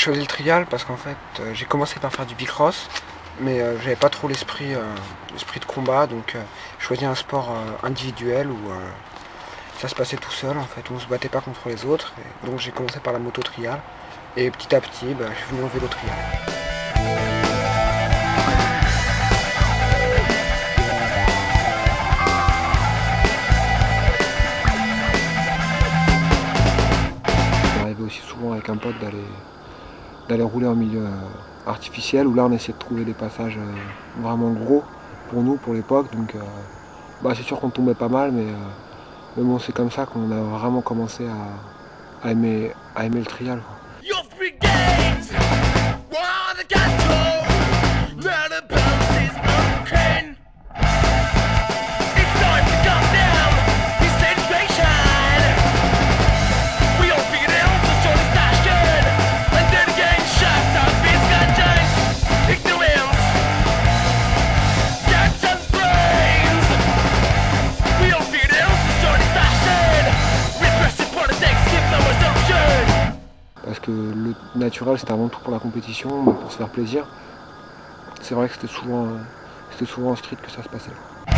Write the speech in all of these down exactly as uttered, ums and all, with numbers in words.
choisi le trial parce qu'en fait euh, j'ai commencé par faire du bicross, mais euh, j'avais pas trop l'esprit euh, l'esprit de combat, donc euh, j'ai choisi un sport euh, individuel où euh, ça se passait tout seul en fait, on se battait pas contre les autres, et donc j'ai commencé par la moto trial et petit à petit bah, je suis venu en vélo trial. Aussi souvent avec un pote d'aller d'aller rouler en milieu euh, artificiel, où là on essayait de trouver des passages euh, vraiment gros pour nous, pour l'époque, donc euh, bah, c'est sûr qu'on tombait pas mal, mais, euh, mais bon, c'est comme ça qu'on a vraiment commencé à, à, aimer, à aimer le trial, quoi. Parce que le naturel c'était avant tout pour la compétition, mais pour se faire plaisir. C'est vrai que c'était souvent, euh, c'était souvent en street que ça se passait.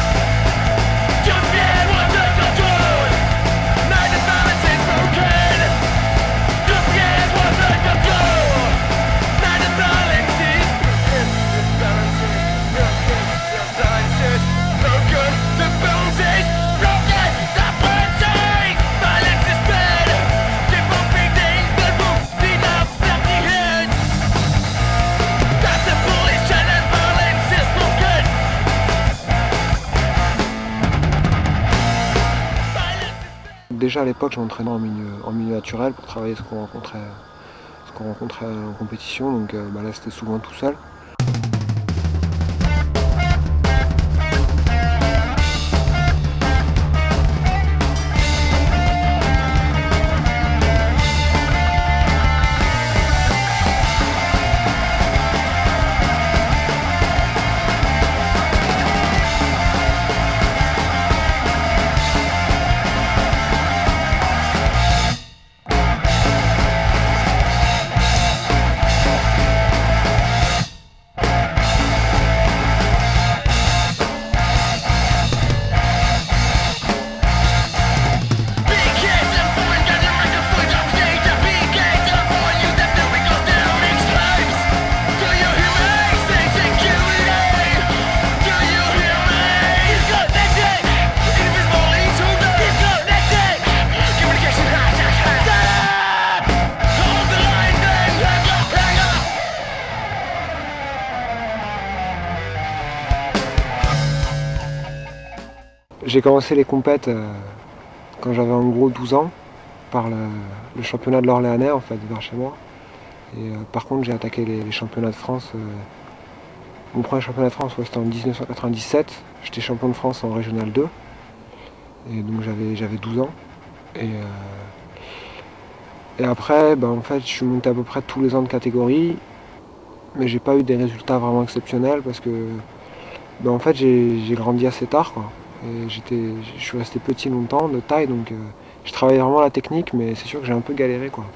Déjà à l'époque, je m'entraînais en milieu, en milieu naturel pour travailler ce qu'on rencontrait, ce qu'on rencontrait en compétition, donc euh, bah là c'était souvent tout seul. J'ai commencé les compètes euh, quand j'avais en gros douze ans, par le, le championnat de l'Orléanais en fait, vers chez moi. Et euh, par contre j'ai attaqué les, les championnats de France. Euh, mon premier championnat de France ouais, c'était en mille neuf cent quatre-vingt-dix-sept, j'étais champion de France en Régional deux. Et donc j'avais j'avais douze ans. Et, euh, et après bah, en fait je suis monté à peu près tous les ans de catégorie, mais j'ai pas eu des résultats vraiment exceptionnels parce que bah, en fait j'ai grandi assez tard, quoi. Et j'étais, je suis resté petit longtemps, de taille, donc euh, je travaillais vraiment la technique, mais c'est sûr que j'ai un peu galéré, quoi.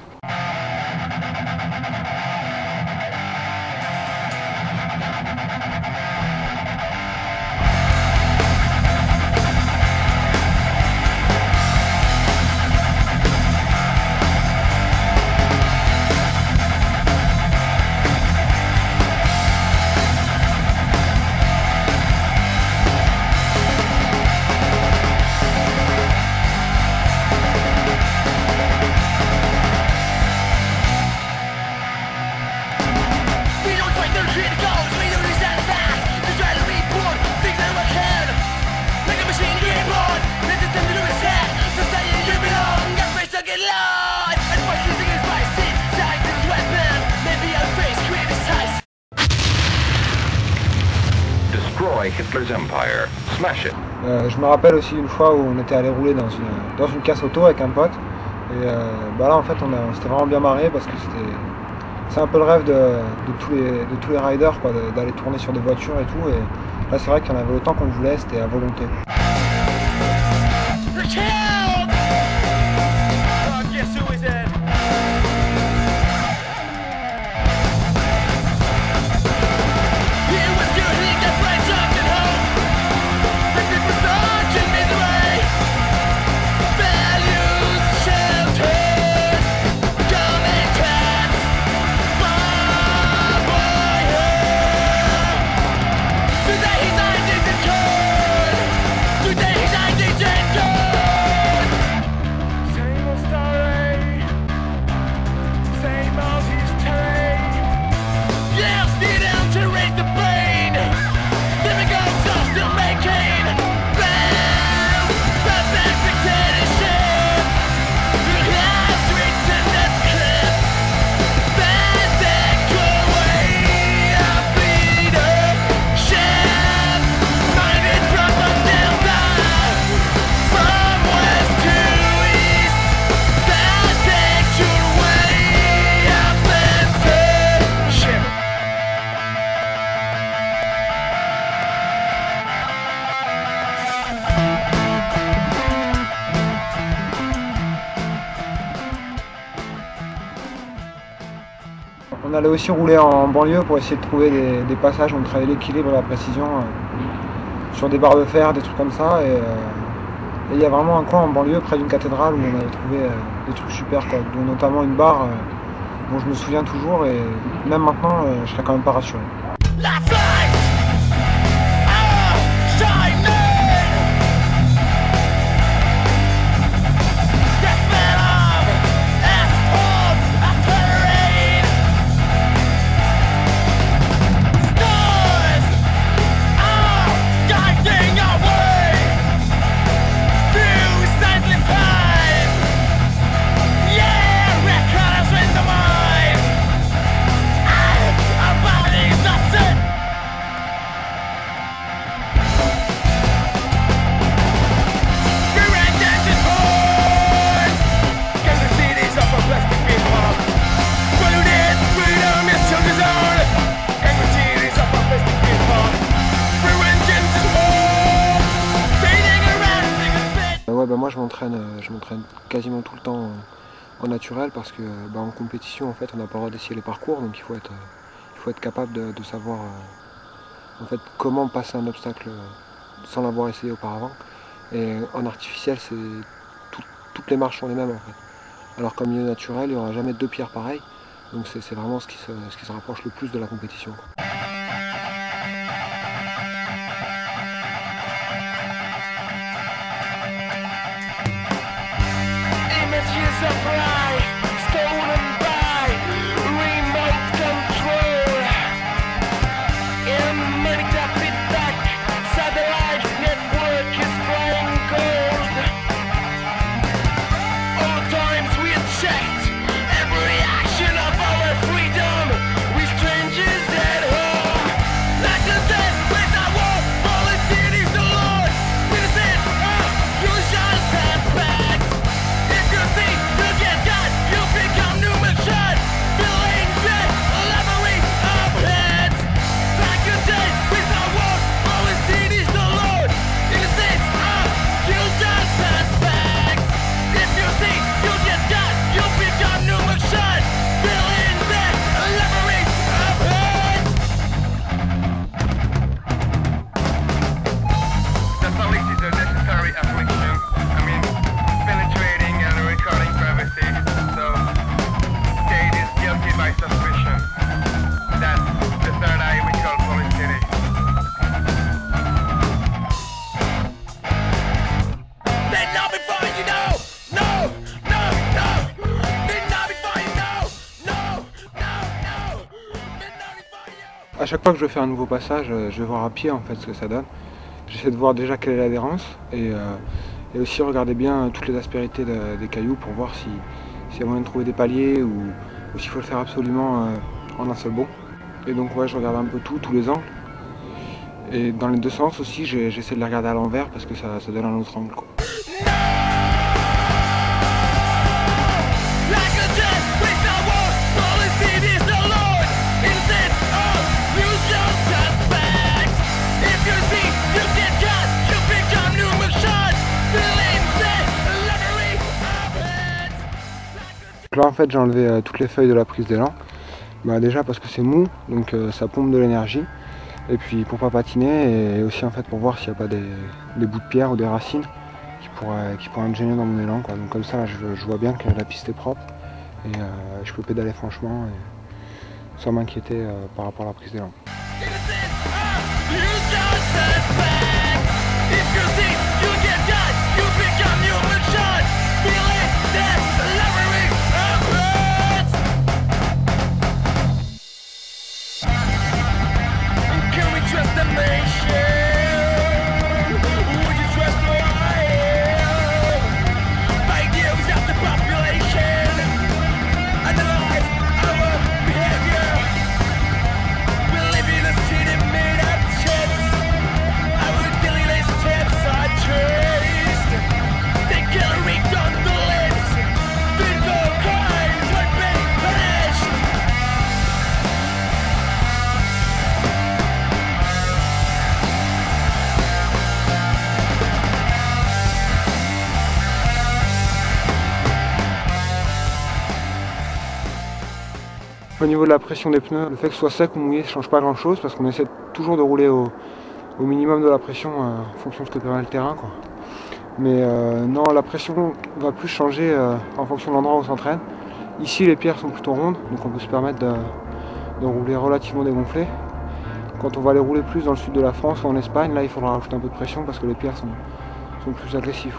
Hitler's Empire. Smash it. Euh, je me rappelle aussi une fois où on était allé rouler dans une, dans une casse auto avec un pote. Et euh, bah là en fait on, a, on s'était vraiment bien marré parce que c'était c'est un peu le rêve de, de, tous, les, de tous les riders, quoi, d'aller tourner sur des voitures et tout. Et là c'est vrai qu'il y en avait autant qu'on voulait, c'était à volonté. allait aussi rouler en banlieue pour essayer de trouver des, des passages où on travaillait l'équilibre et la précision euh, sur des barres de fer, des trucs comme ça. Et il y a vraiment un coin en banlieue près d'une cathédrale où on avait trouvé euh, des trucs super, quoi, dont notamment une barre euh, dont je me souviens toujours et même maintenant euh, je serais quand même pas rassuré. Ouais, bah moi je m'entraîne je m'entraîne quasiment tout le temps en naturel parce que bah, en compétition en fait on n'a pas le droit d'essayer les parcours, donc il faut être, il faut être capable de, de savoir euh, en fait comment passer un obstacle sans l'avoir essayé auparavant. Et en artificiel c'est tout, toutes les marches sont les mêmes en fait. Alors qu'en milieu naturel il n'y aura jamais deux pierres pareilles, donc c'est vraiment ce qui, se, ce qui se rapproche le plus de la compétition, quoi. À chaque fois que je fais un nouveau passage, je vais voir à pied en fait ce que ça donne. J'essaie de voir déjà quelle est l'adhérence et, euh, et aussi regarder bien toutes les aspérités de, des cailloux pour voir s'il si y a moyen de trouver des paliers ou, ou s'il faut le faire absolument euh, en un seul bond. Et donc ouais, je regarde un peu tout, tous les angles. Et dans les deux sens aussi, j'essaie de les regarder à l'envers parce que ça, ça donne un autre angle, quoi. Là en fait j'ai enlevé euh, toutes les feuilles de la prise d'élan, bah, déjà parce que c'est mou, donc euh, ça pompe de l'énergie, et puis pour pas patiner, et aussi en fait pour voir s'il n'y a pas des, des bouts de pierre ou des racines qui pourraient, qui pourraient me gêner dans mon élan, quoi. Donc comme ça là, je, je vois bien que la piste est propre et euh, je peux pédaler franchement et sans m'inquiéter euh, par rapport à la prise d'élan. Live au niveau de la pression des pneus, le fait que ce soit sec ou mouillé ne change pas grand chose parce qu'on essaie toujours de rouler au, au minimum de la pression euh, en fonction de ce que permet le terrain, quoi. Mais euh, non, la pression va plus changer euh, en fonction de l'endroit où on s'entraîne. Ici les pierres sont plutôt rondes, donc on peut se permettre de, de rouler relativement dégonflé. Quand on va aller rouler plus dans le sud de la France ou en Espagne, là il faudra rajouter un peu de pression parce que les pierres sont, sont plus agressives.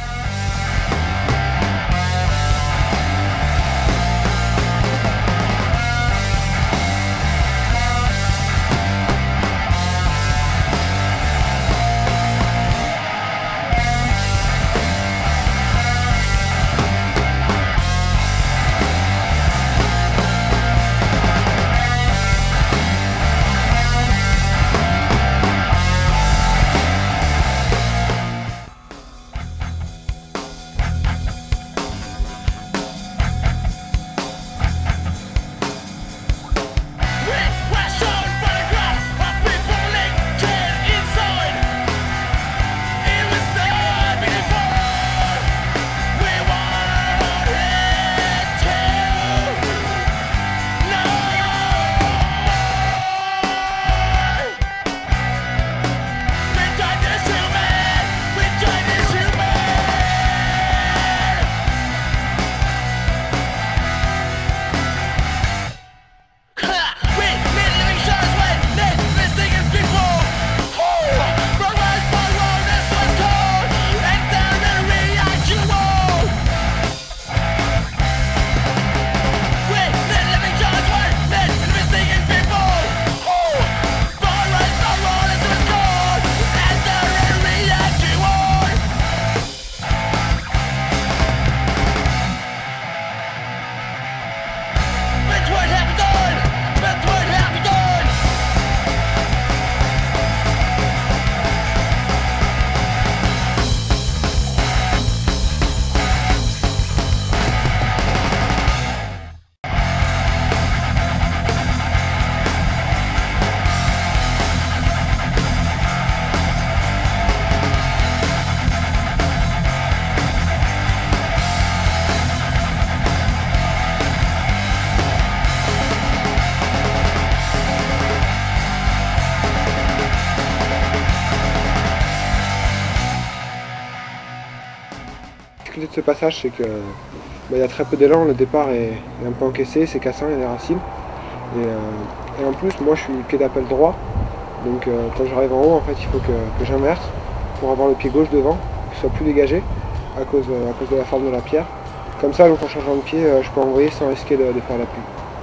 La difficulté de ce passage, c'est que bah, y a très peu d'élan, le départ est, est un peu encaissé, c'est cassant, il y a des racines. Et, euh, et en plus, moi je suis pied d'appel droit, donc euh, quand j'arrive en haut, en fait, il faut que, que j'inverse pour avoir le pied gauche devant, qu'il soit plus dégagé à cause, à cause de la forme de la pierre. Comme ça, donc en changeant de pied, euh, je peux envoyer sans risquer de, de faire la pluie.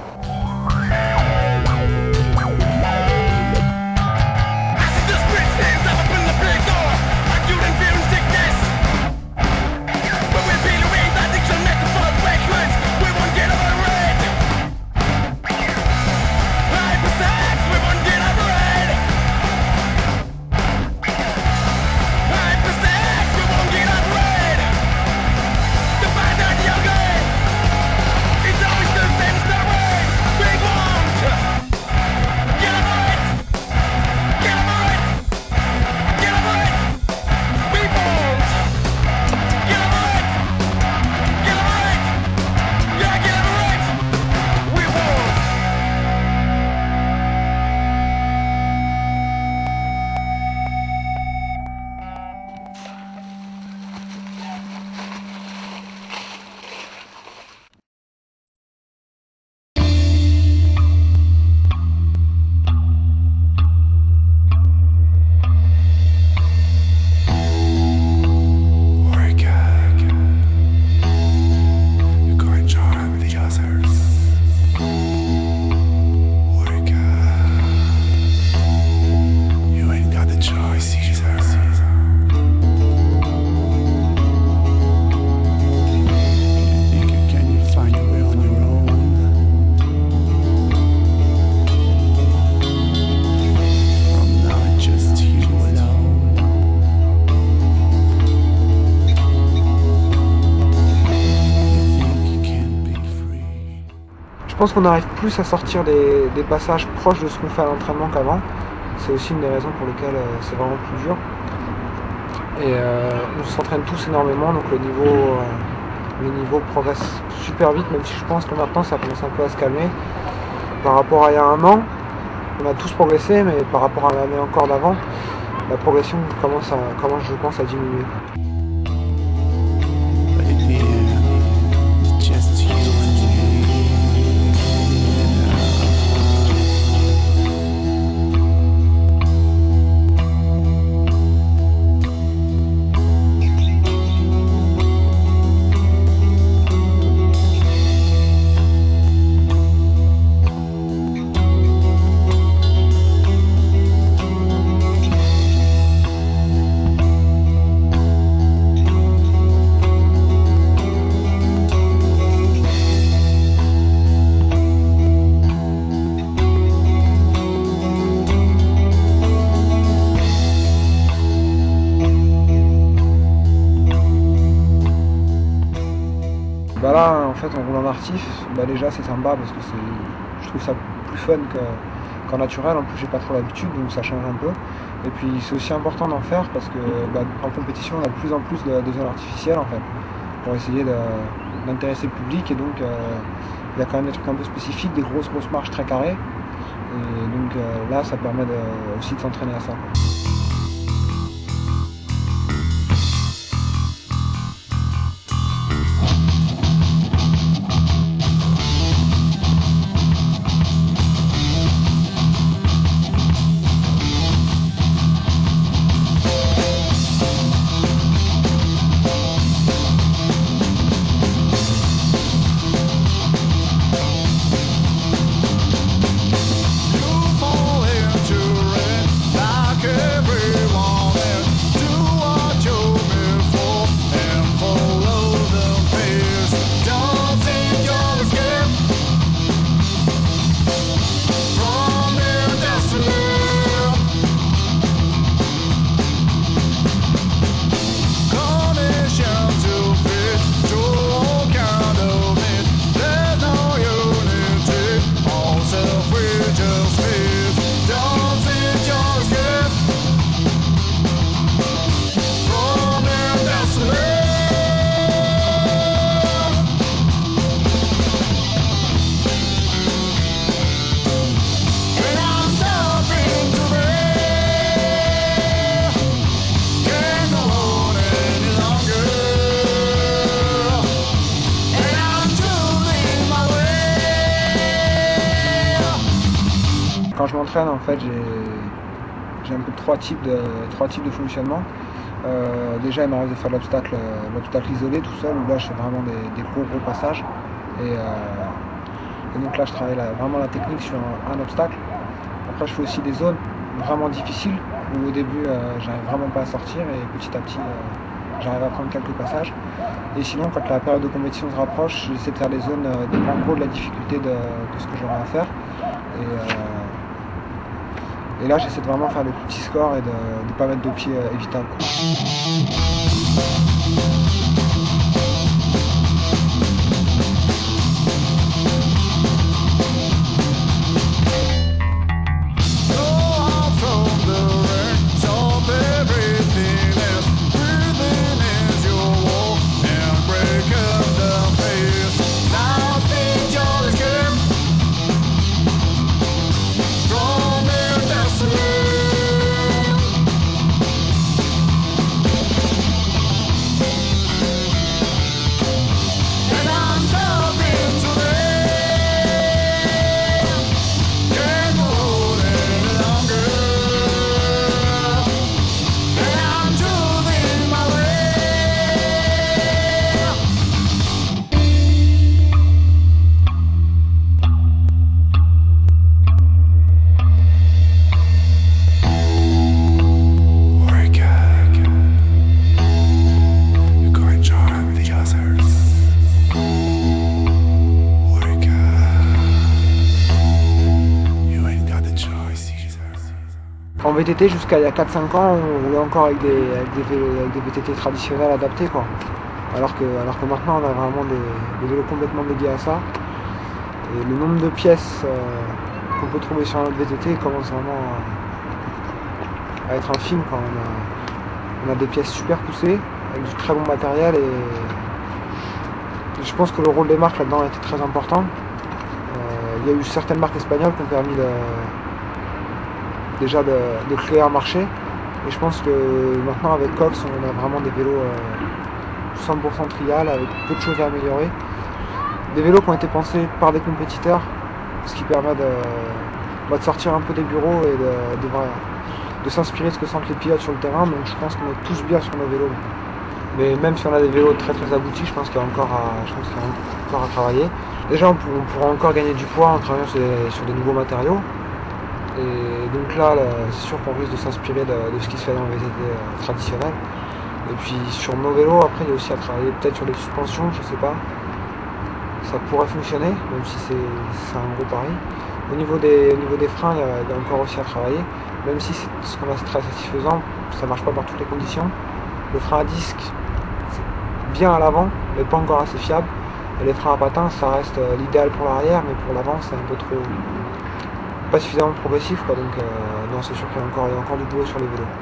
Je pense qu'on arrive plus à sortir des, des passages proches de ce qu'on fait à l'entraînement qu'avant. C'est aussi une des raisons pour lesquelles euh, c'est vraiment plus dur. Et euh, on s'entraîne tous énormément, donc le niveau, euh, le niveau progresse super vite, même si je pense que maintenant ça commence un peu à se calmer. par rapport à il y a un an, on a tous progressé, mais par rapport à l'année encore d'avant, la progression commence, à, commence je pense à diminuer. Bah là, en fait, on roule en artif. Bah déjà, c'est sympa parce que je trouve ça plus fun qu'en naturel. En plus, j'ai pas trop l'habitude, donc ça change un peu. Et puis, c'est aussi important d'en faire parce que bah, en compétition, on a de plus en plus de, de zones artificielles en fait, pour essayer d'intéresser le public. Et donc, euh, il y a quand même des trucs un peu spécifiques, des grosses grosses marches très carrées. Et donc euh, là, ça permet de, aussi de s'entraîner à ça, quoi. Quand je m'entraîne, en fait, j'ai un peu trois types de, trois types de fonctionnement. Euh, déjà, il m'arrive de faire de l'obstacle l'obstacle isolé tout seul, où là, je fais vraiment des, des gros gros passages. Et, euh, et donc là, je travaille la, vraiment la technique sur un, un obstacle. Après, je fais aussi des zones vraiment difficiles, où au début, euh, j'arrive vraiment pas à sortir, et petit à petit, euh, j'arrive à prendre quelques passages. Et sinon, quand la période de compétition se rapproche, j'essaie de faire des zones, euh, en gros, de la difficulté de, de ce que j'aurai à faire. Et, euh, Et là, j'essaie de vraiment faire des petits scores et de ne pas mettre de pieds euh, évitables. En V T T, jusqu'à il y a quatre cinq ans, on roulait encore avec des, avec des, avec des V T T traditionnels adaptés, quoi. Alors que, alors que maintenant, on a vraiment des, des vélos complètement dédiés à ça. Et le nombre de pièces euh, qu'on peut trouver sur un autre V T T commence vraiment à, à être infime, quoi. On a, on a des pièces super poussées, avec du très bon matériel, et je pense que le rôle des marques là-dedans a été très important. Euh, il y a eu certaines marques espagnoles qui ont permis de, déjà de, de créer un marché. Et je pense que maintenant avec Cox, on a vraiment des vélos euh, cent pour cent trial avec peu de choses à améliorer. Des vélos qui ont été pensés par des compétiteurs, ce qui permet de, bah, de sortir un peu des bureaux et de, de, de s'inspirer de ce que sentent les pilotes sur le terrain. Donc je pense qu'on est tous bien sur nos vélos. Mais même si on a des vélos très très aboutis, je pense qu'il y a encore à, je pense qu'il y a encore à travailler. Déjà on, pour, on pourra encore gagner du poids en travaillant sur des, sur des nouveaux matériaux. Et donc là, là c'est sûr qu'on risque de s'inspirer de, de ce qui se fait dans les V T T euh, traditionnels. Et puis sur nos vélos, après il y a aussi à travailler peut-être sur les suspensions, je sais pas. Ça pourrait fonctionner, même si c'est un gros pari. Au niveau des, au niveau des freins, il y, a, il y a encore aussi à travailler. Même si ce qu'on a c'est très satisfaisant, ça marche pas par toutes les conditions. Le frein à disque, c'est bien à l'avant, mais pas encore assez fiable. Et les freins à patins, ça reste euh, l'idéal pour l'arrière, mais pour l'avant, c'est un peu trop... pas suffisamment progressif, quoi. Donc euh, non, c'est sûr qu'il y a encore, il y a encore du boulot sur les vélos.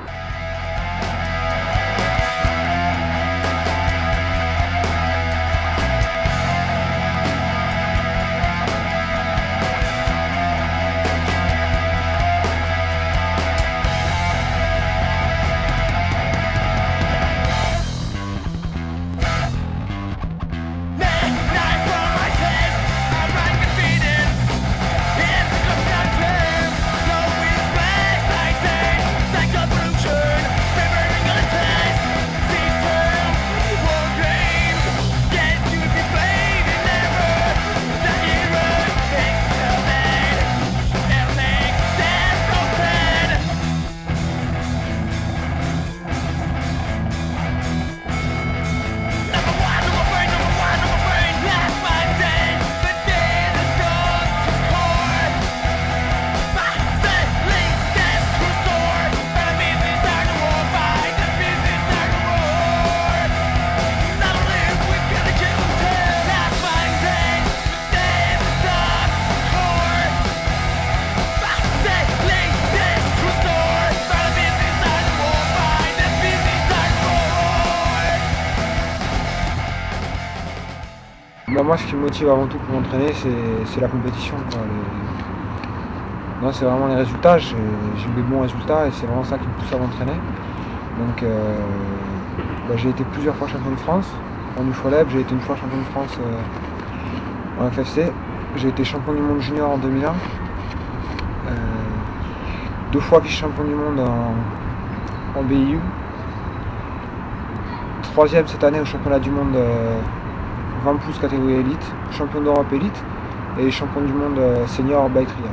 Bah moi, ce qui me motive avant tout pour m'entraîner, c'est la compétition, quoi. Les... Non, c'est vraiment les résultats. J'ai eu des bons résultats et c'est vraiment ça qui me pousse à m'entraîner. Donc, euh, bah, j'ai été plusieurs fois champion de France en U F O L E B. J'ai été une fois champion de France euh, en F F C. J'ai été champion du monde junior en deux mille un. Euh, deux fois vice-champion du monde en, en B I U. Troisième cette année au championnat du monde. Euh, vingt pouces catégorie élite, champion d'Europe élite et champion du monde senior by trial.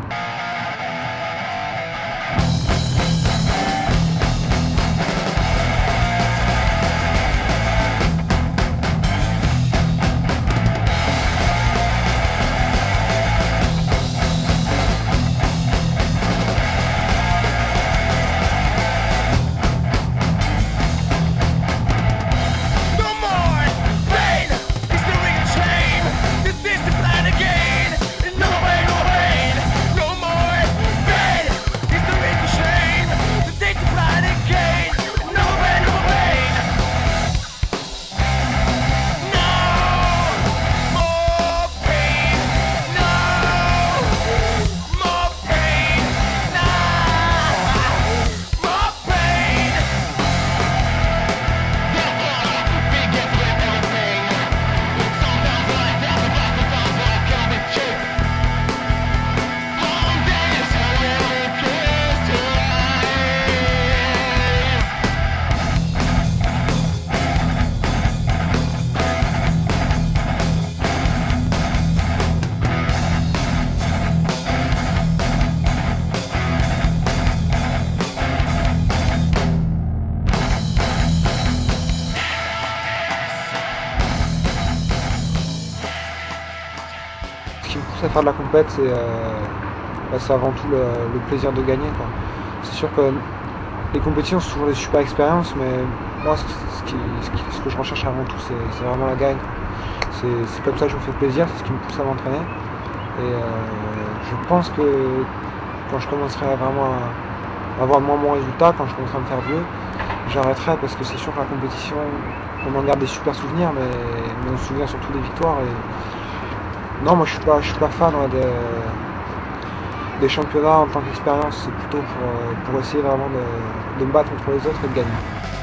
À faire de la compète, c'est euh, bah, avant tout le, le plaisir de gagner. C'est sûr que les compétitions sont toujours des super expériences, mais moi ce, ce, qui, ce, qui, ce que je recherche avant tout, c'est vraiment la gagne. C'est comme ça que je me fais plaisir, c'est ce qui me pousse à m'entraîner. Et euh, je pense que quand je commencerai à vraiment à avoir moins mon résultat, quand je commencerai à me faire vieux, j'arrêterai parce que c'est sûr que la compétition, on en garde des super souvenirs, mais, mais on se souvient surtout des victoires. Et, Non, moi je suis pas, je suis pas fan ouais, des, des championnats en tant qu'expérience, c'est plutôt pour, pour essayer vraiment de, de me battre contre les autres et de gagner.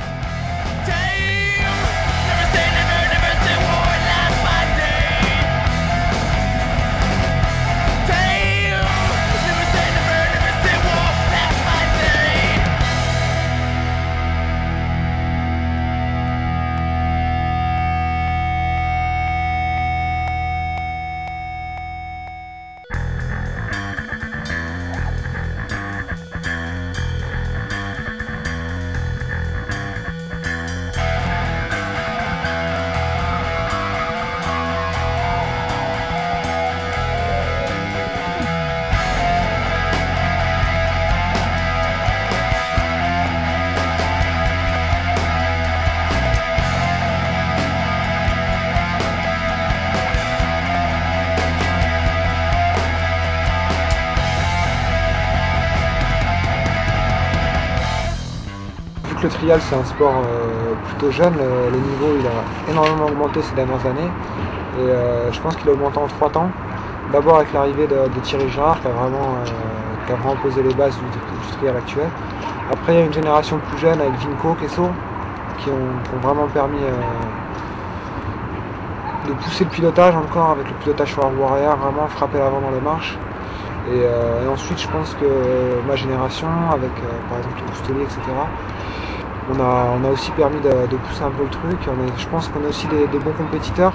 Le trial c'est un sport euh, plutôt jeune, le, le niveau il a énormément augmenté ces dernières années et euh, je pense qu'il a augmenté en trois temps. D'abord avec l'arrivée de, de Thierry Girard qui a, vraiment, euh, qui a vraiment posé les bases du, du trial actuel. Après il y a une génération plus jeune avec Vinko, Kesso qui ont, qui ont vraiment permis euh, de pousser le pilotage encore avec le pilotage sur la roue arrière, vraiment frapper l'avant dans les marches. Et, euh, et ensuite je pense que euh, ma génération avec euh, par exemple Oustoli et cetera On a, on a aussi permis de, de pousser un peu le truc. On est, je pense qu'on est aussi des, des bons compétiteurs.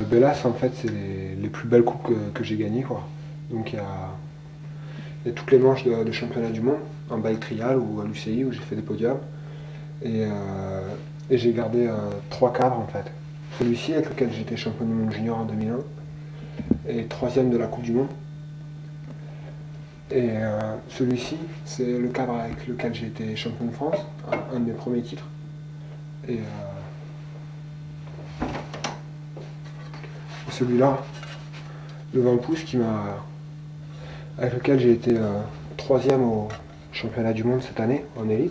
ben là, en fait, c'est les, les plus belles coupes que, que j'ai gagnées, quoi. Donc il y a, y a toutes les manches de, de championnat du monde, en bike trial ou à l'U C I où j'ai fait des podiums. Et, euh, et j'ai gardé euh, trois cadres en fait. Celui-ci avec lequel j'étais champion du monde junior en deux mille un et troisième de la Coupe du Monde. Et euh, celui-ci, c'est le cadre avec lequel j'ai été champion de France, un, un de mes premiers titres. Et euh, celui-là, le vingt pouces qui m'a, avec lequel j'ai été euh, troisième au championnat du monde cette année en élite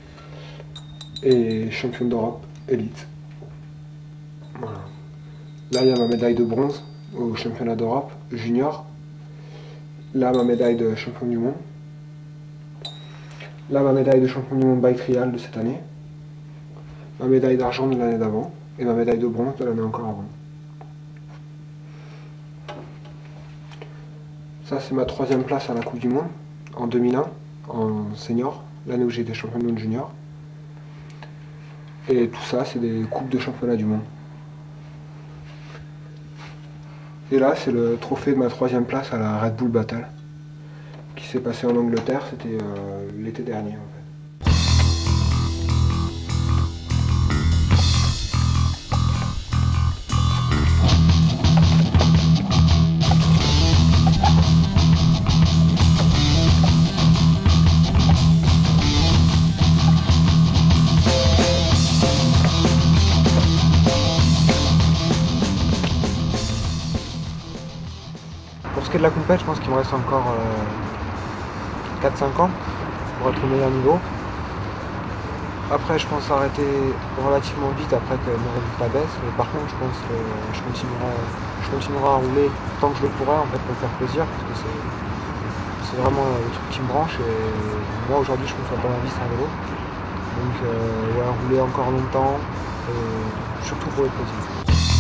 et champion d'Europe élite. Voilà. Là, il y a ma médaille de bronze au championnat d'Europe junior. Là, ma médaille de champion du monde. Là, ma médaille de champion du monde bike trial de cette année. Ma médaille d'argent de l'année d'avant. Et ma médaille de bronze de l'année encore avant. Ça, c'est ma troisième place à la Coupe du Monde en deux mille un, en senior, l'année où j'ai été champion du monde junior. Et tout ça, c'est des coupes de championnat du monde. Et là, c'est le trophée de ma troisième place à la Red Bull Battle, qui s'est passé en Angleterre, c'était euh, l'été dernier en fait. Pour ce qui est de la compète, je pense qu'il me reste encore euh, quatre cinq ans pour être au meilleur niveau. Après, je pense arrêter relativement vite après que mes résultats baissent. Mais par contre, je pense que je continuerai, je continuerai à rouler tant que je le pourrai en fait, pour me faire plaisir. Parce que c'est vraiment le truc qui me branche. Et moi, aujourd'hui, je conçois pas ma vie sans vélo. Donc, euh, ouais, rouler encore longtemps, et surtout pour le plaisir.